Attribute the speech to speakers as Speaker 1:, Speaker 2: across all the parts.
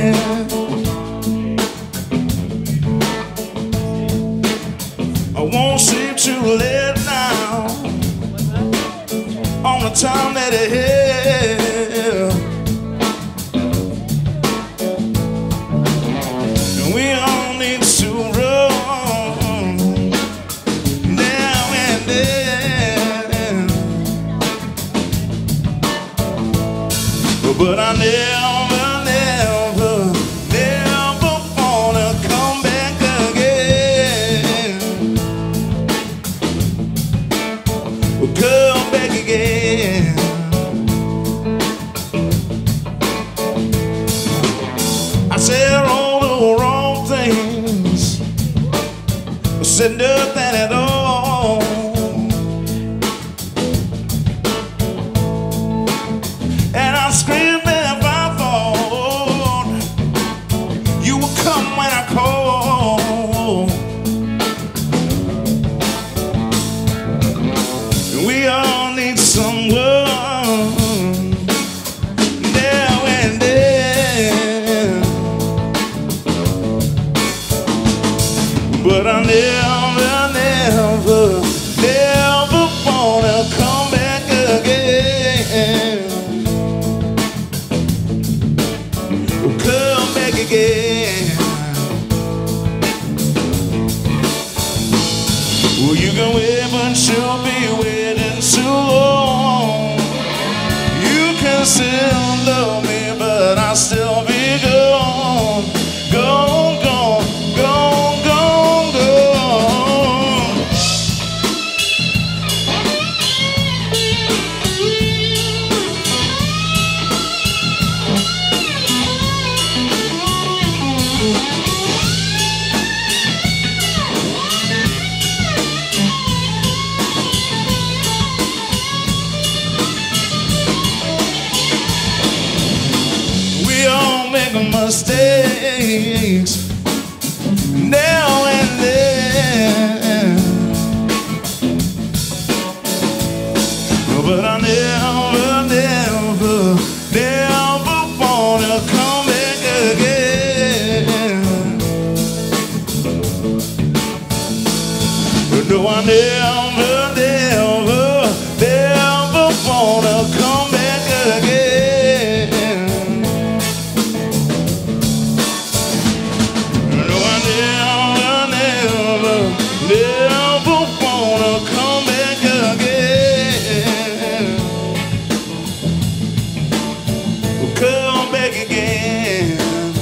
Speaker 1: I won't seem to let down on the time that it held. And we all need to run now and then, but I never wanna come back again. Come back again. I said all the wrong things, I said nothing at all. And I screamed if I fall, you will come when I call. We all need someone now and then, but I never wanna come back again. Come back again. Well, you can wait, but you'll be waiting so long. You can still love me, but I'll still be gone. Gone, gone, gone, gone, gone. We all make mistakes now and then, but I never wanna come back again. No, I never wanna come back again. No, I never wanna come back again. Come back again.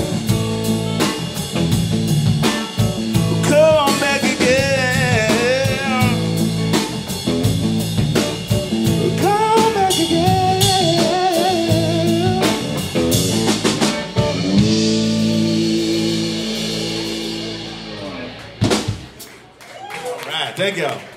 Speaker 1: Come back again. Come back again. All right, thank y'all.